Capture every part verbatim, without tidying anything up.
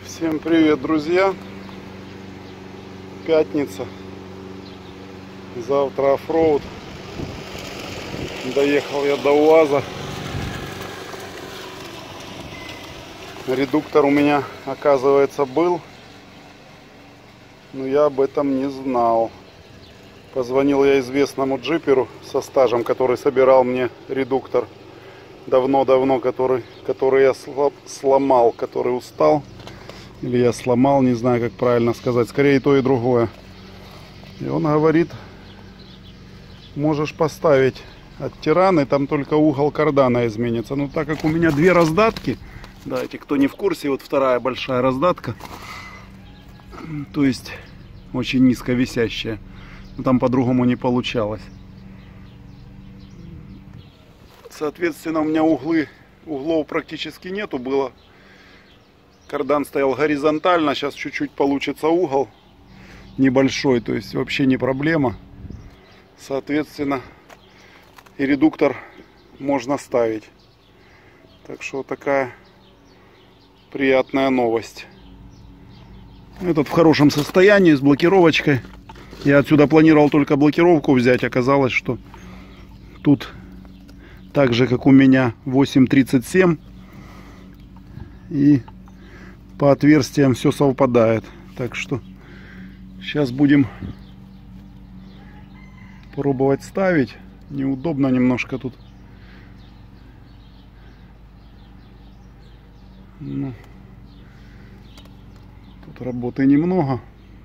Всем привет, друзья! Пятница. Завтра оффроуд. Доехал я до УАЗа. Редуктор у меня, оказывается, был, но я об этом не знал. Позвонил я известному джиперу со стажем, который собирал мне редуктор давно-давно, который, который я сломал, который устал. Или я сломал, не знаю, как правильно сказать. Скорее и то, и другое. И он говорит, можешь поставить от Тираны, там только угол кардана изменится. Но так как у меня две раздатки, давайте, кто не в курсе, вот вторая большая раздатка, то есть очень низко висящая. Но там по-другому не получалось. Соответственно, у меня углы, углов практически нету было. Кардан стоял горизонтально, сейчас чуть-чуть получится угол небольшой, то есть вообще не проблема. Соответственно, и редуктор можно ставить. Так что такая приятная новость. Этот в хорошем состоянии, с блокировочкой. Я отсюда планировал только блокировку взять, оказалось, что тут так же, как у меня, восемь тридцать семь. И по отверстиям все совпадает. Так что сейчас будем пробовать ставить. Неудобно немножко тут. Ну, тут работы немного.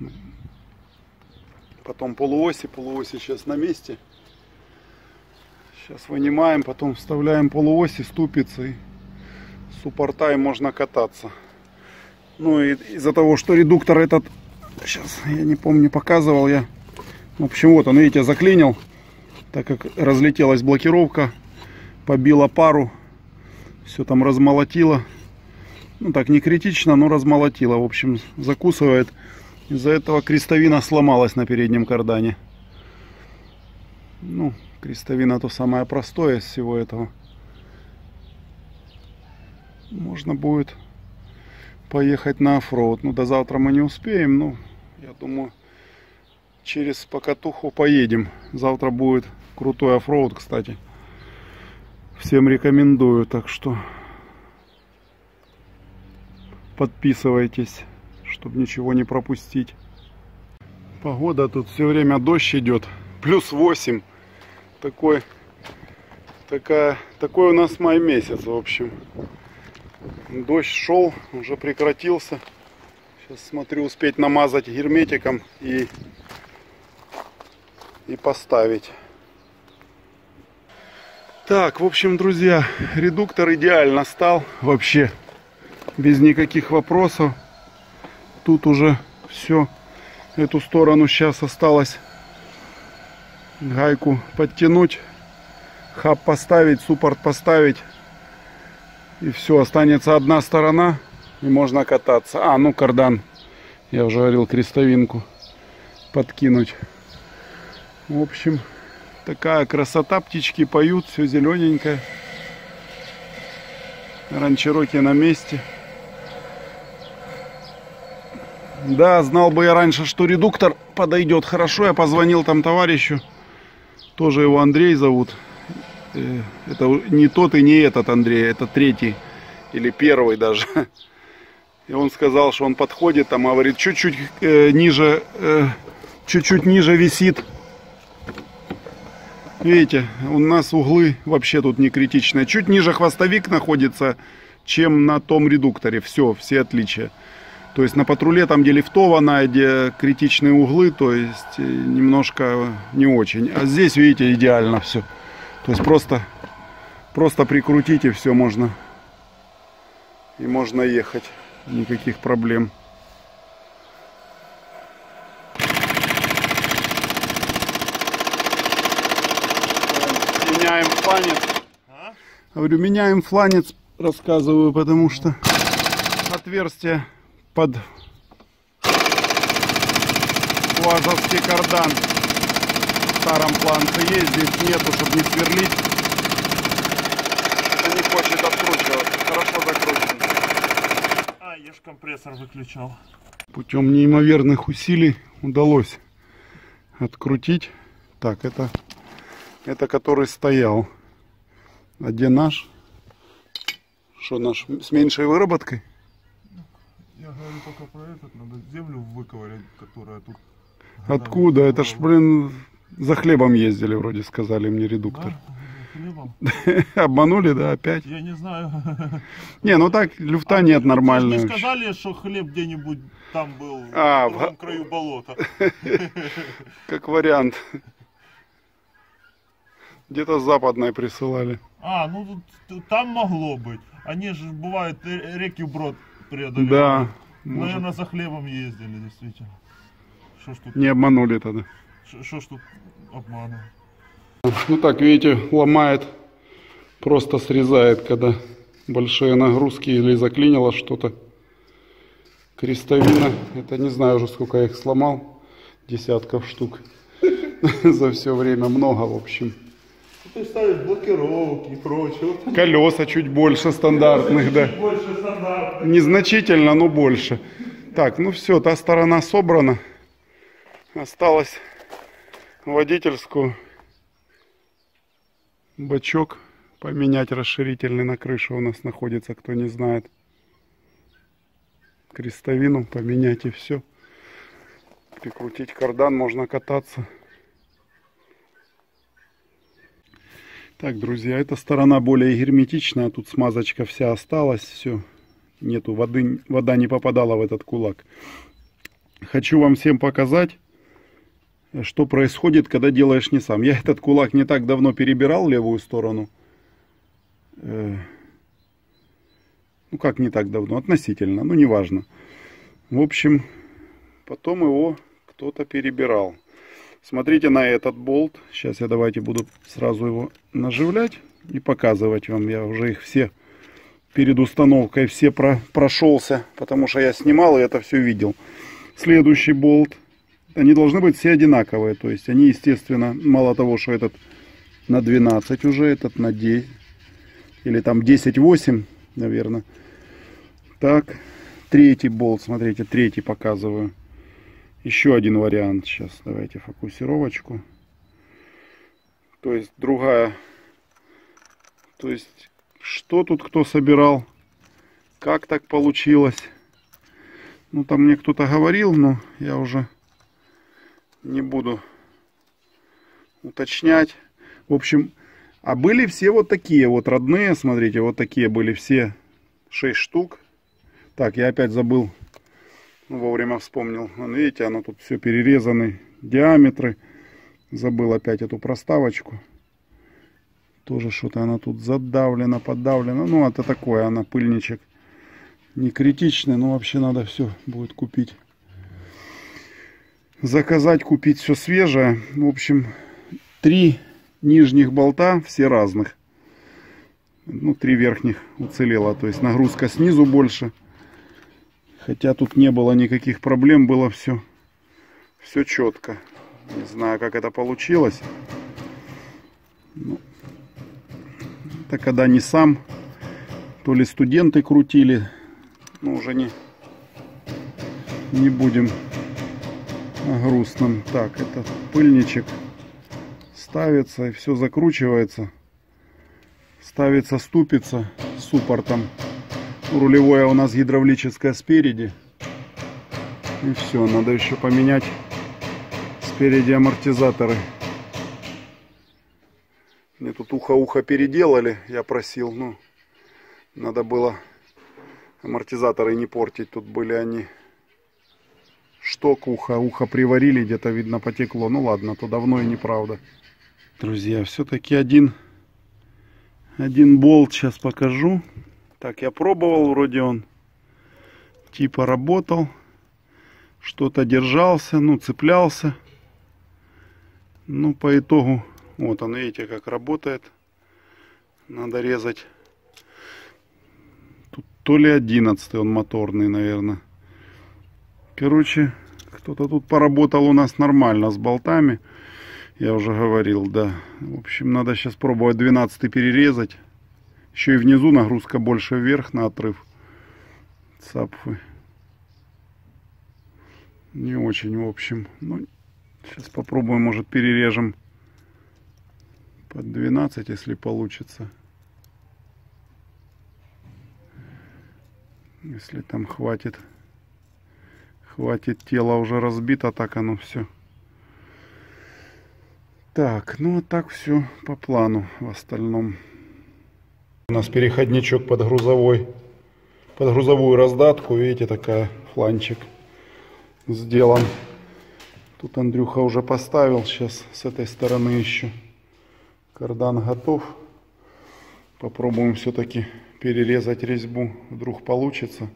Потом полуоси. Полуоси сейчас на месте. Сейчас вынимаем, потом вставляем полуоси, ступицы. И суппорта, и можно кататься. Ну и из-за того, что редуктор этот, сейчас я не помню, показывал я. В общем, вот он, видите, заклинил, так как разлетелась блокировка, побила пару, все там размолотило. Ну так не критично, но размолотило. В общем, закусывает. Из-за этого крестовина сломалась на переднем кардане. Ну, крестовина то самое простое из всего этого. Можно будет поехать на оффроуд. Ну, до завтра мы не успеем, но я думаю, через покатуху поедем. Завтра будет крутой оффроуд, кстати. Всем рекомендую, так что подписывайтесь, чтобы ничего не пропустить. Погода тут все время дождь идет. Плюс восемь. Такой, такая, такой у нас май месяц, в общем. Дождь шел, уже прекратился. Сейчас смотрю, успеть намазать герметиком и, и поставить. Так, в общем, друзья, редуктор идеально стал. Вообще, без никаких вопросов. Тут уже все. Эту сторону сейчас осталось гайку подтянуть, хаб поставить, суппорт поставить. И все, останется одна сторона, и можно кататься. А, ну кардан, я уже говорил, крестовинку подкинуть. В общем, такая красота, птички поют, все зелененькое. Ранчероки на месте. Да, знал бы я раньше, что редуктор подойдет хорошо. Я позвонил там товарищу, тоже его Андрей зовут. Это не тот и не этот Андрей, это третий или первый даже. И он сказал, что он подходит, там говорит, чуть-чуть э, ниже, чуть-чуть э, ниже висит. Видите, у нас углы вообще тут не критичные. Чуть ниже хвостовик находится, чем на том редукторе. Все, все отличия. То есть на патруле, там где лифтовано, где критичные углы, то есть немножко не очень. А здесь, видите, идеально все. То есть просто, просто прикрутить, и все, можно. И можно ехать. Никаких проблем. Меняем фланец. А? Говорю, меняем фланец, рассказываю, потому что отверстие под уазовский кардан в старом фланце есть, здесь нету, чтобы не сверлить. Это не хочет откручиваться, хорошо закручено. А, Да, я ж компрессор выключал. Путем неимоверных усилий удалось открутить. Так, это, это который стоял. А где наш? Что наш? С меньшей выработкой? Я говорю только про этот, надо землю выковырять, которая тут. Откуда? Это ж, блин, за хлебом ездили, вроде сказали мне редуктор. Да? Хлебом? Обманули, да, опять? Я не знаю. Не, ну так, люфта а, нет вы нормальной. не сказали, что хлеб где-нибудь там был, а, в другом в... краю болота? Как вариант. Где-то с западной присылали. А, ну там могло быть. Они же, бывает, реки вброд преодолевают. Да. Наверное, может. за хлебом ездили, действительно. Что ж тут... Не обманули тогда. Что ж тут обманывать? Ну так, видите, ломает, просто срезает, когда большие нагрузки или заклинило что-то. Крестовина, это не знаю уже сколько я их сломал, десятков штук. За все время много, в общем. Ты ставишь блокировки и прочее. Колеса чуть больше стандартных, да. Чуть больше стандартных. Незначительно, но больше. Так, ну все, та сторона собрана. Осталось водительскую. Бачок поменять расширительный на крыше у нас находится, кто не знает. Крестовину поменять и все. Прикрутить кардан, можно кататься. Так, друзья, эта сторона более герметичная. Тут смазочка вся осталась. Все. Нету воды. Вода не попадала в этот кулак. Хочу вам всем показать, что происходит, когда делаешь не сам. Я этот кулак не так давно перебирал в левую сторону. Ну как не так давно? Относительно. Ну неважно. В общем, потом его кто-то перебирал. Смотрите на этот болт. Сейчас я давайте буду сразу его наживлять и показывать вам. Я уже их все перед установкой все про прошелся, потому что я снимал и это все видел. Следующий болт. Они должны быть все одинаковые. То есть они, естественно, мало того, что этот на двенадцать уже, этот на десять. Или там десять восемь, наверное. Так, третий болт, смотрите, третий показываю. Еще один вариант. Сейчас давайте фокусировочку. То есть другая. То есть что тут кто собирал? Как так получилось? Ну там мне кто-то говорил, но я уже не буду уточнять. В общем, а были все вот такие вот родные. Смотрите, вот такие были все. шесть штук. Так, я опять забыл. Ну, вовремя вспомнил. Вон, видите, оно тут все перерезаны. Диаметры. Забыл опять эту проставочку. Тоже что-то она тут задавлена, подавлена. Ну, это такое, она пыльничек. Не критичный, но вообще надо все будет купить. Заказать, купить все свежее. В общем, три нижних болта, все разных. Ну, три верхних уцелело. То есть нагрузка снизу больше. Хотя тут не было никаких проблем, было все, все четко. Не знаю, как это получилось. Ну, это когда не сам, то ли студенты крутили. Ну, уже не, не будем о грустном. Так, это пыльничек ставится и все закручивается. Ставится ступица с суппортом. Рулевое у нас гидравлическое спереди. И все, надо еще поменять спереди амортизаторы. Мне тут ухо-ухо переделали, я просил. Ну, надо было амортизаторы не портить. Тут были они шток, ухо, ухо приварили, где-то видно потекло. Ну ладно, то давно и неправда. Друзья, все-таки один, один болт сейчас покажу. Так, я пробовал, вроде он типа работал. Что-то держался, ну, цеплялся. Ну, по итогу, вот он, видите, как работает. Надо резать. Тут то ли одиннадцатый он моторный, наверное. Короче, кто-то тут поработал у нас нормально с болтами. Я уже говорил, да. В общем, надо сейчас пробовать двенадцатый перерезать. Еще и внизу нагрузка больше вверх на отрыв. цапфы. Не очень, в общем. Ну, сейчас попробуем, может, перережем под двенадцать, если получится. Если там хватит. Хватит, тело уже разбито, так оно все. Так, ну вот так все по плану в остальном. У нас переходничок под грузовой, под грузовую раздатку. Видите, такая фланчик сделан. Тут Андрюха уже поставил. Сейчас с этой стороны еще кардан готов. Попробуем все-таки перерезать резьбу. Вдруг получится.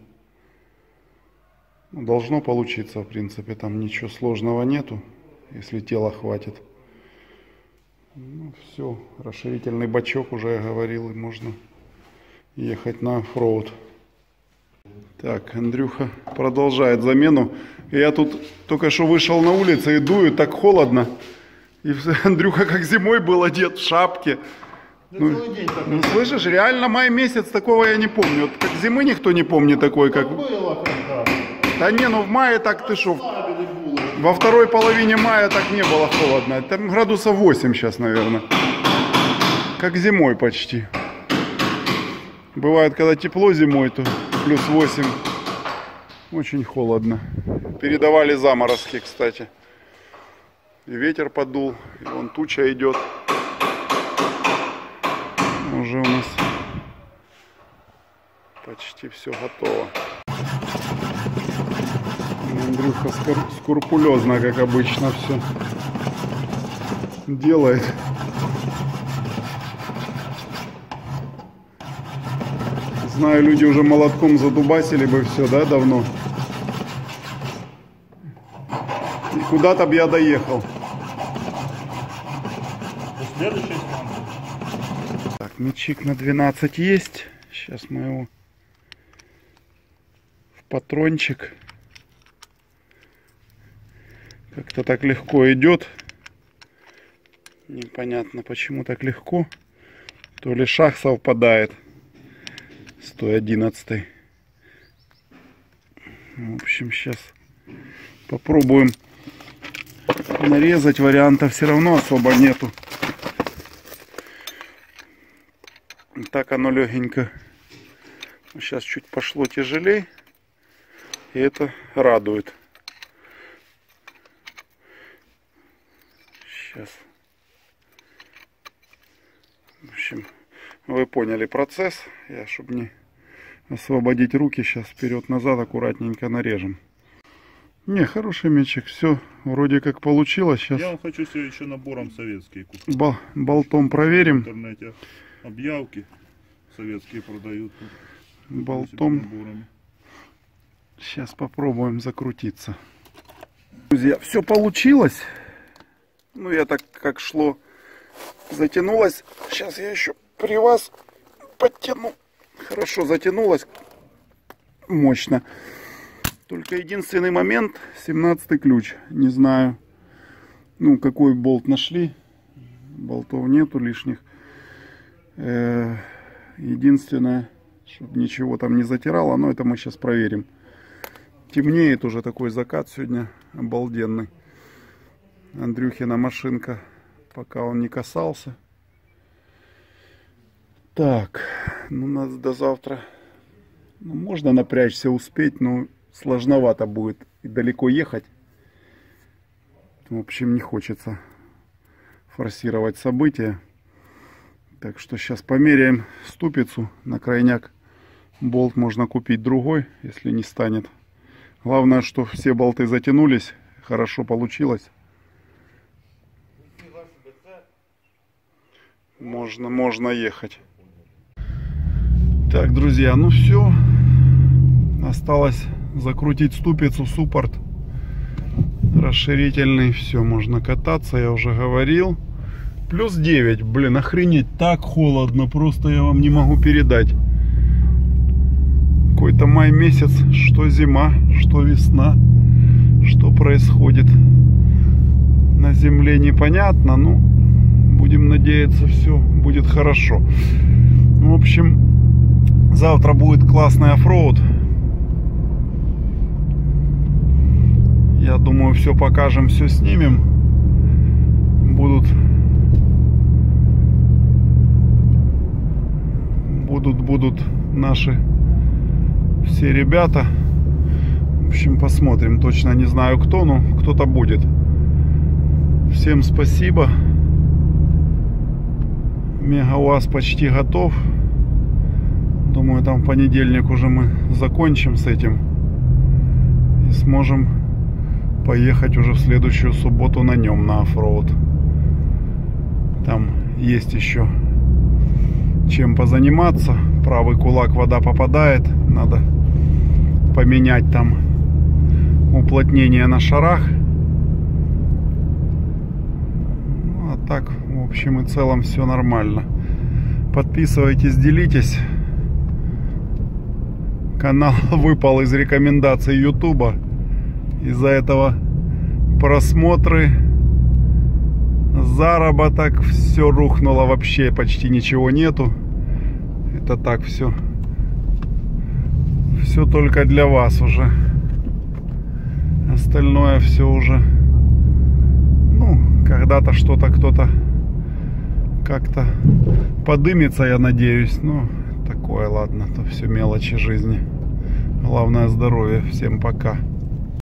Должно получиться, в принципе. Там ничего сложного нету, если тела хватит. Ну, все, расширительный бачок уже я говорил, и можно ехать на оффроуд. Так, Андрюха продолжает замену. Я тут только что вышел на улицу и дую, так холодно. И Андрюха как зимой был одет в шапке. Ну, ну, слышишь, реально май месяц, такого я не помню. Вот как зимы никто не помнит такой, как... Да не, ну в мае так ты шо... Во второй половине мая так не было холодно. Там градусов восемь сейчас, наверное. Как зимой почти. Бывает, когда тепло зимой, то плюс восемь. Очень холодно. Передавали заморозки, кстати. И ветер подул. И вон туча идет. Уже у нас почти все готово. Андрюха скрупулезно, как обычно, все делает. Знаю, люди уже молотком задубасили бы все, да, давно. И куда-то бы я доехал. Так, мячик на двенадцать есть. Сейчас мы его в патрончик. Как-то так легко идет. Непонятно, почему так легко. То ли шаг совпадает с той одиннадцатой. В общем, сейчас попробуем нарезать. Вариантов все равно особо нету. Так оно легенько. Сейчас чуть пошло тяжелее. И это радует. Сейчас. В общем, вы поняли процесс. Я, чтобы не освободить руки, сейчас вперед-назад аккуратненько нарежем. Не, хороший мячик. Все вроде как получилось. Сейчас я вам хочу себе еще набором советские купить. Бол болтом проверим. В интернете объявки советские продают. Болтом. Сейчас попробуем закрутиться. Друзья, все получилось. Ну, я так как шло, затянулось. Сейчас я еще при вас подтяну. Хорошо затянулось. Мощно. Только единственный момент, семнадцатый ключ. Не знаю, ну, какой болт нашли. Болтов нету лишних. Э-э- единственное, чтобы ничего там не затирало, но это мы сейчас проверим. Темнеет уже, такой закат сегодня обалденный. Андрюхина машинка, пока он не касался. Так, ну нас до завтра, ну, можно напрячься, успеть, но сложновато будет и далеко ехать. В общем, не хочется форсировать события. Так что сейчас померяем ступицу на крайняк. Болт можно купить другой, если не станет. Главное, что все болты затянулись, хорошо получилось. Можно, можно ехать. Так, друзья, ну все. Осталось закрутить ступицу, суппорт расширительный. Все, можно кататься, я уже говорил. Плюс девять, блин, охренеть, так холодно, просто я вам не могу передать. Какой-то май месяц, что зима, что весна, что происходит на земле непонятно, но будем надеяться, все будет хорошо. В общем, завтра будет классный оффроуд. Я думаю, все покажем, все снимем. Будут будут будут наши все ребята. В общем, посмотрим. Точно не знаю кто, но кто-то будет. Всем спасибо. Мега-УАЗ почти готов. Думаю, там в понедельник уже мы закончим с этим. И сможем поехать уже в следующую субботу на нем на оффроуд. Там есть еще чем позаниматься. Правый кулак вода попадает. Надо поменять там уплотнение на шарах. Ну, а так, в общем и целом, все нормально. Подписывайтесь, делитесь. Канал выпал из рекомендаций Ютуба. Из-за этого просмотры, заработок, все рухнуло вообще, почти ничего нету. Это так все. Все только для вас уже. Остальное все уже. Ну, когда-то что-то кто-то как-то подымется, я надеюсь. Ну, такое, ладно, то все мелочи жизни. Главное здоровье. Всем пока.